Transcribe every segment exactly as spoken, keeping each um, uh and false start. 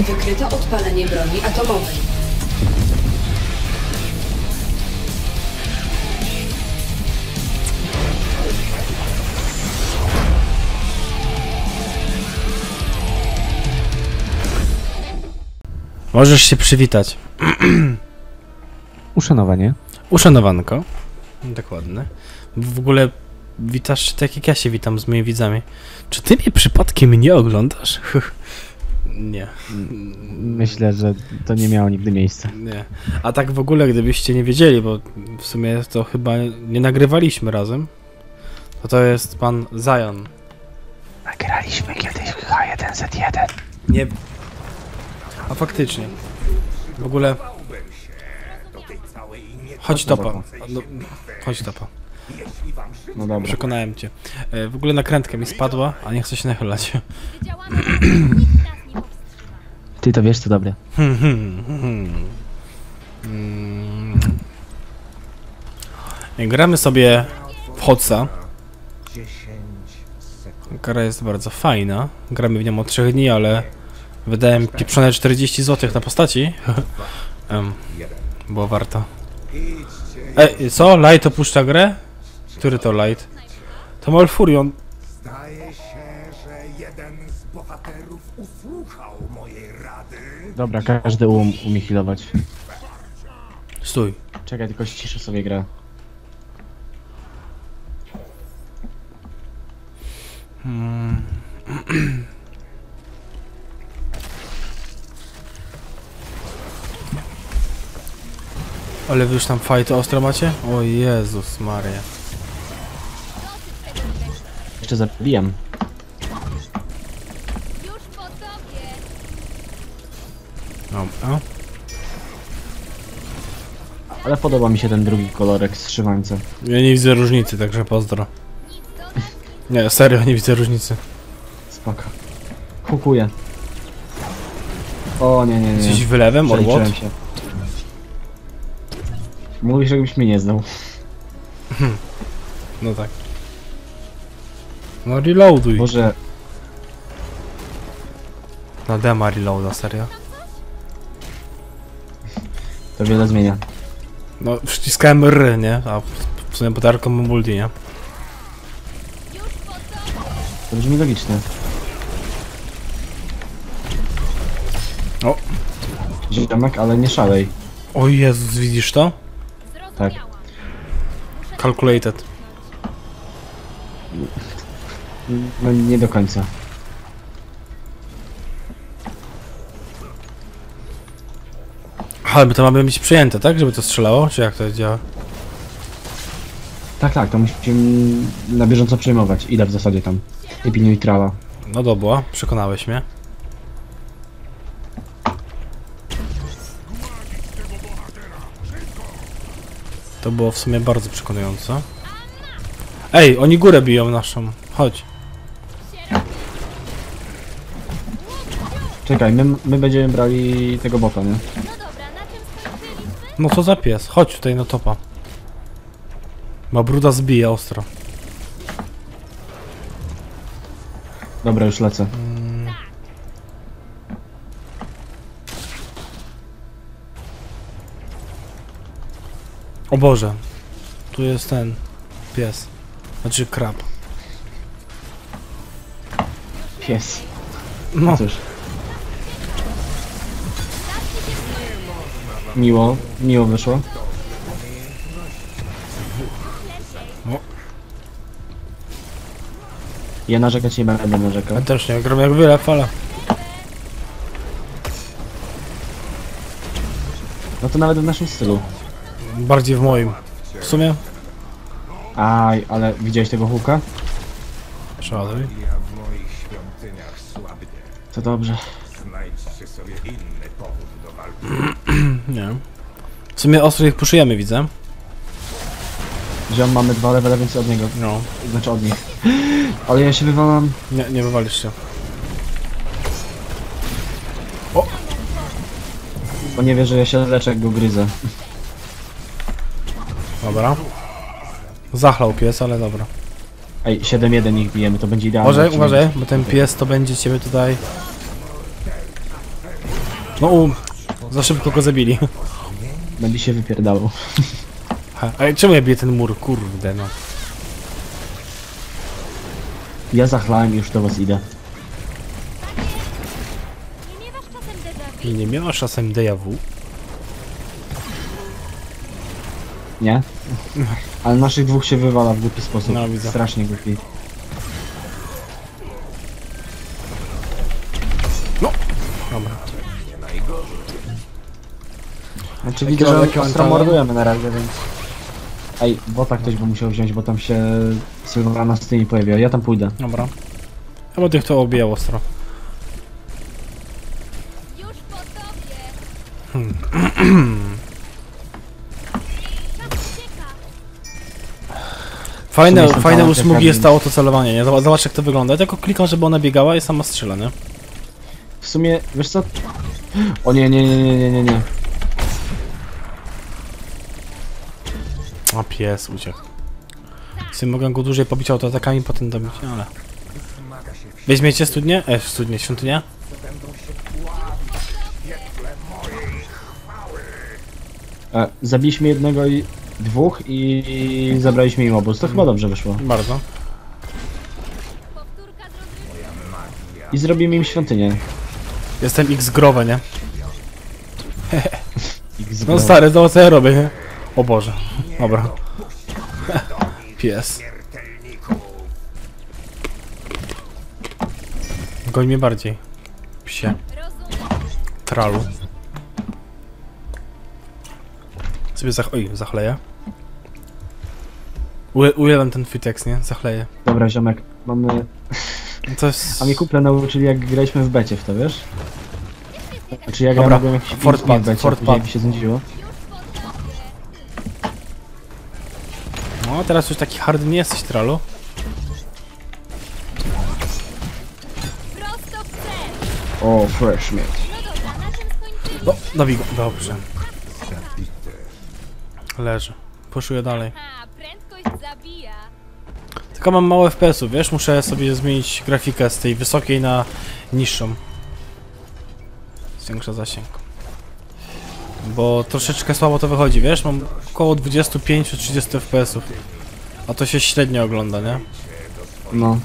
Wykryto odpalenie broni atomowej. Możesz się przywitać. Uszanowanie. Uszanowanko. Dokładnie. W ogóle witasz się tak jak ja się witam z moimi widzami. Czy ty mnie przypadkiem nie oglądasz? Nie. Myślę, że to nie miało nigdy miejsca. Nie. A tak w ogóle, gdybyście nie wiedzieli, bo w sumie to chyba nie nagrywaliśmy razem, to to jest pan Zion. Nagraliśmy kiedyś H jeden Z jeden. Nie. A faktycznie. W ogóle... Chodź topa. No, chodź topa. No dobra. Przekonałem cię. E, w ogóle nakrętka mi spadła, a nie chcę się nachylać. Ty to wiesz, co dobre. Hmm, hmm, hmm. Mm. Gramy sobie w Hotsa. Gra jest bardzo fajna. Gramy w nią od trzech dni, ale wydałem pieprzone czterdzieści złotych na postaci. um, było warto. Ej, co? Light opuszcza grę? Który to Light? To Malfurion. Zdaje się, że jeden z bohaterów usłuchał mojej rady. Dobra, każdy um, umie healować. Stój. Czekaj, tylko ściszę sobie grę. Hmm. Ale wy już tam fajty ostro macie? O Jezus Maria. Jeszcze zabijam. Dobra. Ale podoba mi się ten drugi kolorek z szywańca. Ja nie widzę różnicy, także pozdro. Nie, serio, nie widzę różnicy. Spoko. Hukuję. O nie, nie, nie. Jesteś wylewem, or what? Przeliczyłem się. Mówisz, żebyś mnie nie znał. No tak. No reloaduj. Może... No dema reloada, serio. To wiele zmienia. No wciskałem R, nie? A w sumie podarką mam multi, nie? To brzmi logiczne. O! Ziomek, ale nie szalej. O Jezus, widzisz to? Tak. Calculated. No nie do końca. Ale my to mamy być przyjęte, tak? Żeby to strzelało? Czy jak to działa? Tak, tak, to musimy na bieżąco przejmować. Idę w zasadzie tam. I pilnuj trala. No dobra, przekonałeś mnie. To było w sumie bardzo przekonujące. Ej, oni górę biją naszą. Chodź. Czekaj, my, my będziemy brali tego bota, nie? No co za pies? Chodź tutaj na topa. Ma bruda zbija ostro. Dobra, już lecę. O Boże. Tu jest ten pies. Znaczy krab. Pies. No. Cóż. Miło, miło wyszło. O. Ja narzekać nie będę narzekał. Ja też nie gram jak wiele fala. No to nawet w naszym stylu. Bardziej w moim. W sumie? Aj, ale widziałeś tego huka? Przeładuj. Ja w moich świątyniach słabnie. To dobrze. Znajdźcie sobie inny powód do walki. Nie. W sumie ostro ich puszujemy, widzę. Ziom, mamy dwa levele więcej od niego. No. Znaczy od nich. Ale ja się wywalam. Nie, nie wywalisz się. O! Bo nie wie, że ja się leczę, jak go gryzę. Dobra. Zachlał pies, ale dobra. Ej, siedem jeden ich bijemy, to będzie idealne. Uważaj, odcinek. uważaj, bo ten pies to będzie ciebie tutaj No um, za szybko go zabili. Będzie się wypierdało. Ha, ale czemu ja biję ten mur? Kurde no. Ja zachlałem i już do was idę. Nie miewasz czasem déjà vu? I nie miałaś czasem déjà vu? Nie? Ale naszych dwóch się wywala w głupi sposób. No, widzę. Strasznie głupi. Dobra. Znaczy Jakie widzę, mam- że jakie mam ostro talent? mordujemy na razie, więc... Ej, bota ktoś by musiał wziąć, bo tam się Sylwana z tymi pojawiła. Ja tam pójdę. Dobra. Chyba tych to obijał ostro. Już po tobie! Czas ucieka! Fajne, Są fajne talenty usługi jest pewnie. to celowanie, nie? Zobacz, zobacz jak to wygląda. Ja tylko klikam, żeby ona biegała i sama strzela, nie? W sumie, wiesz co? O nie, nie, nie, nie, nie, nie, nie. A pies uciekł. Jeśli mogę go dłużej pobić autoatakami, potem dobić, ale... Weźmiecie studnię? E, studnię, świątynię? E, zabiliśmy jednego i dwóch i, i zabraliśmy im obóz. To chyba dobrze wyszło. Bardzo. Powtórka z rozrywki. I zrobimy im świątynię. Jestem X-growe, nie? Ich No stary, to co ja robię, nie? O Boże. Dobra. Pies. Goń mnie bardziej. Psie. Rozumiem. Tralu. Sobie zach... Oj, zachleję. Ule ujelam ten twój tekst, nie? Zachleję. Dobra, ziomek, mamy... To jest... A mnie kuple nauczyli, jak graliśmy w becie w to, wiesz? Znaczy ja Dobra, grałem byłem jakiś Fort w Pad, becie, Fort później Pad. mi się znudziło. No, teraz już taki hard nie jesteś, Tralu. Prosto w cel! O, fresh meat. No dobra, na czym skończymy? No, dobij go. Dobrze. Leży. Puszuję dalej. Ha, prędkość zabija. Tylko mam mało F P S-ów, wiesz? Muszę sobie zmienić grafikę z tej wysokiej na niższą. Zwiększa zasięg. Bo troszeczkę słabo to wychodzi, wiesz? Mam około dwadzieścia pięć do trzydziestu F P S-ów. A to się średnio ogląda, nie? No.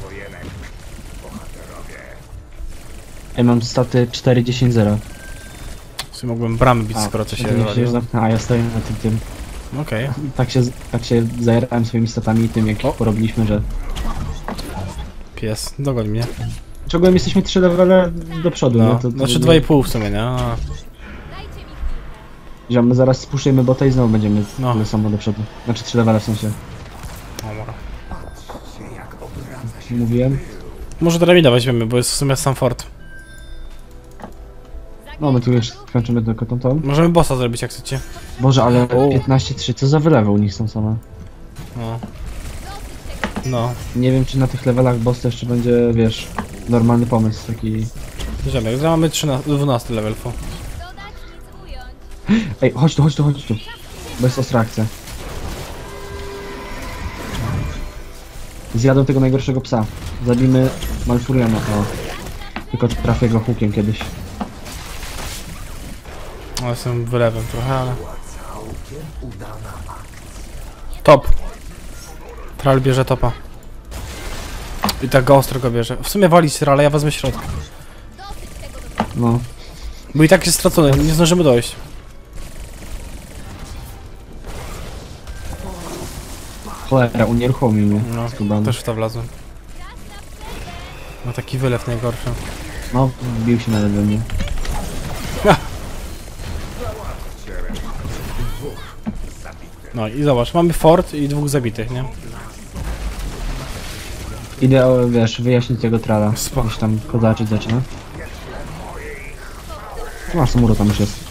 Ja mam staty cztery dziesięć zero. W sumie mógłbym bramy bić, A, skoro to się to nie robi. zamknę, a ja stoję na tym tym. Okej. Tak się, tak się zajerałem swoimi statami i tym, jak O. ich porobiliśmy, że... Pies, dogoń mnie. Czego jesteśmy trzy levele do przodu, No, no to... to znaczy dwa i pół w sumie, nie? A, Dajcie mi chwilkę. Ziom, my zaraz spuszczujemy bota i znowu będziemy No. tyle samo do przodu. Znaczy trzy levele w sensie. dobra. Mówiłem. Może Dramida weźmiemy, bo jest w sumie sam fort. No, my tu już skończymy tylko tą tą. Możemy bossa zrobić, jak chcecie. Boże, ale O. piętnaście trzy, co za wylewy u nich są same. No. No. Nie wiem, czy na tych levelach boss to jeszcze będzie, wiesz, normalny pomysł, taki... Ziomek, zaraz mamy trzynasty, dwunasty level. Fo. Dodać, nic ująć. Ej, chodź tu, chodź tu, chodź tu. Bo jest ostra akcja. Zjadą tego najgorszego psa. Zabijmy Malfuriona, o. Tylko trafię go hukiem kiedyś. No, jestem wylewem trochę, ale... Top. Tral bierze topa. I tak go ostro go bierze. W sumie walić Trala, ja wezmę środek. Dosyć tego do No. Bo i tak jest stracony, nie zdążymy dojść. Cholera, unieruchomił mnie. No, Skubany. też w to wlazłem. No taki wylew najgorszy. No, wbił się nawet we mnie. No i zobacz, mamy fort i dwóch zabitych, nie? Idę, o, wiesz, wyjaśnić tego trala. Spoko. Gdzieś tam kozaczyć zaczyna. Masz samuro tam już jest.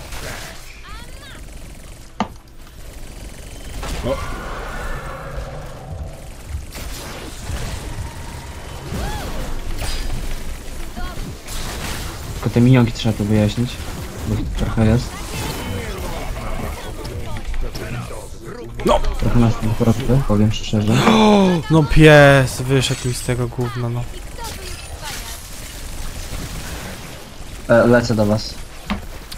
Tylko te minionki trzeba to wyjaśnić. Bo ich trochę jest. No! Trochę nas tym choroby, powiem szczerze. No pies, wyszedł mi z tego gówna, no. E, lecę do was.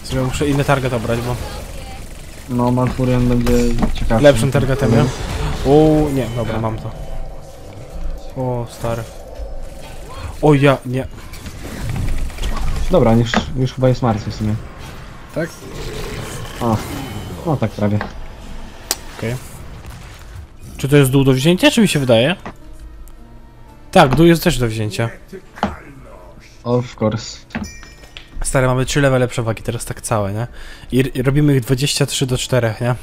Sobie muszę inny target obrać, bo No, Malfurion będzie ciekawszy. lepszym targetem, nie? Uuu, nie, dobra, mam to. O, stary. O, ja, nie. Dobra, już, już chyba jest martwy w sumie. Tak? O, no tak prawie. Okej. Okay. Czy to jest dół do wzięcia, czy mi się wydaje? Tak, dół jest też do wzięcia. Of course. Stary, mamy trzy levele przewagi teraz tak całe, nie? I, i robimy ich dwadzieścia trzy do czterech, nie?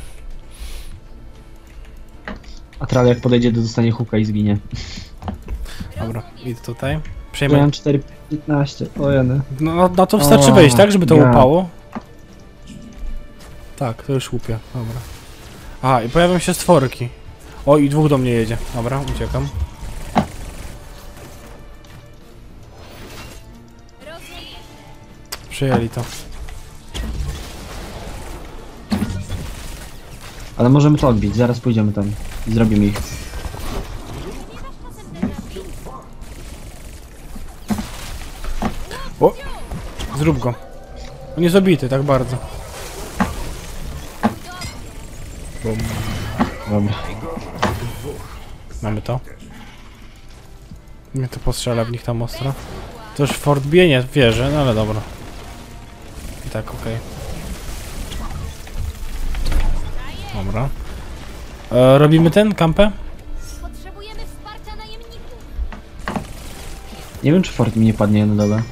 A Tral jak podejdzie, to dostanie hooka i zginie. Dobra, idę tutaj. Ja Przejmę. mam cztery piętnaście, o jeny. No, no, no to wystarczy O, wejść, tak? Żeby to ja. łupało. Tak, to już łupie, dobra. Aha, i pojawią się stworki. O, i dwóch do mnie jedzie. Dobra, uciekam. Przyjęli to. Ale możemy to odbić, zaraz pójdziemy tam i zrobimy ich. O! Zrób go. On jest obity tak bardzo. Bum. Dobra. Mamy to. Mnie to postrzela w nich tam ostro. To już Fort bienie wieży, no ale dobra. I tak, okej. Okay. Dobra. E, robimy ten, kampę? Potrzebujemy wsparcia najemników. Nie wiem, czy fort mi nie padnie na dole.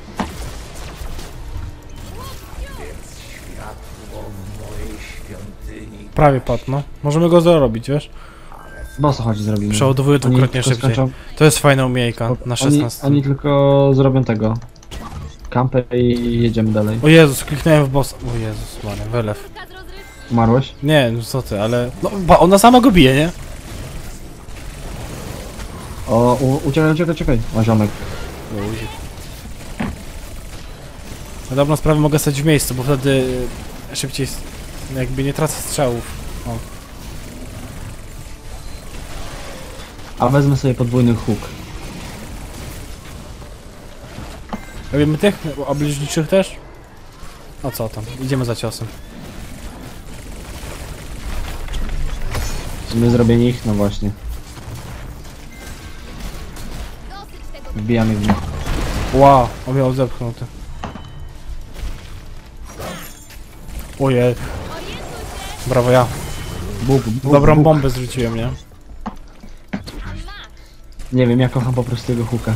Prawie padł, no. Możemy go zrobić, wiesz? Bossa chodzi zrobimy. Przeładowuję Oni dwukrotnie tylko szybciej. skończą- To jest fajna umiejka na Oni, szesnaście. oni tylko zrobią tego. Kampę i jedziemy dalej. O Jezus, kliknąłem w boss. O Jezus, Maria, wylew. Kilka z rozrywki. Umarłeś? Nie, no co ty, ale... No, ba, ona sama go bije, nie? O, u, uciekaj, uciekaj, uciekaj. O, ziomek. Na dobrą sprawę mogę stać w miejscu, bo wtedy szybciej s- jakby nie tracę strzałów. O. A wezmę sobie podwójny hook. Robimy tych obliczniczych też? O co tam? Idziemy za ciosem. W sumie zrobienie ich? No właśnie. Dosyć tego. Wbijamy w nich. Wow, on miał zepchnięty. Ojej, Orientuj się. brawo ja. Bóg, Bóg, Dobrą Bóg. bombę zrzuciłem, nie? Masz. Nie wiem, ja kocham po prostu tego hooka.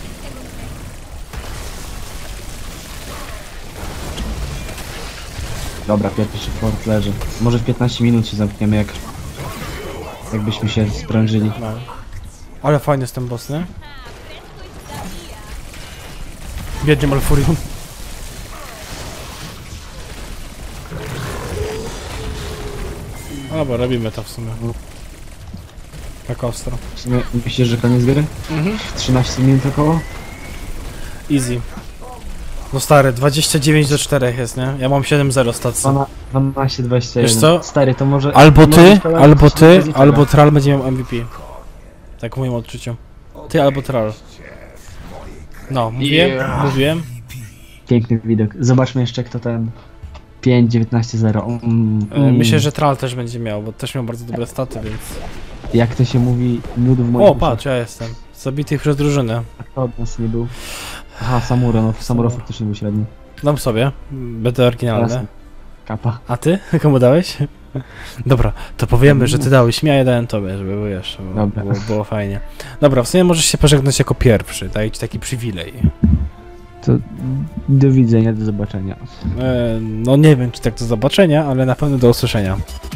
Dobra, pierwszy fort leży. Może w piętnaście minut się zamkniemy, jak... Jakbyśmy się sprężyli. No. Ale fajny jest ten boss, nie? Ha, prędkość zabija. Biedny Malfurion. Dobra, robimy to w sumie. Tak ostro. W sumie myślisz, że koniec gry? Mhm. trzynaście minut około? Easy. No stary, dwadzieścia dziewięć do czterech jest, nie? Ja mam siedem zero stacji. dwanaście dwadzieścia jeden. Wiesz co? Stary, to może... Albo może ty, szkoda, albo że ty, bez niczego. albo Tral będzie miał M V P. Tak w moim odczuciu. Ty albo Tral. No, mówiłem, Yeah. mówiłem. Piękny widok. Zobaczmy jeszcze, kto ten... pięć dziewiętnaście zero. Mm, E, mm. Myślę, że Tral też będzie miał, bo też miał bardzo dobre staty, więc... Jak to się mówi, miód w moim O, patrz, ja jestem. Zabitych przez drużynę. To od nas nie był. Aha, Samuro, no Samuro faktycznie był średni. Dam sobie. Będę oryginalny. Jasne. Kapa. A ty? Komu dałeś? Dobra, to powiemy, że ty dałeś mi, a ja dałem tobie, żeby było jeszcze, bo Dobra. było, było fajnie. Dobra, w sumie możesz się pożegnać jako pierwszy, daję ci taki przywilej. To do widzenia, do zobaczenia. E, no nie wiem, czy tak do zobaczenia, ale na pewno do usłyszenia.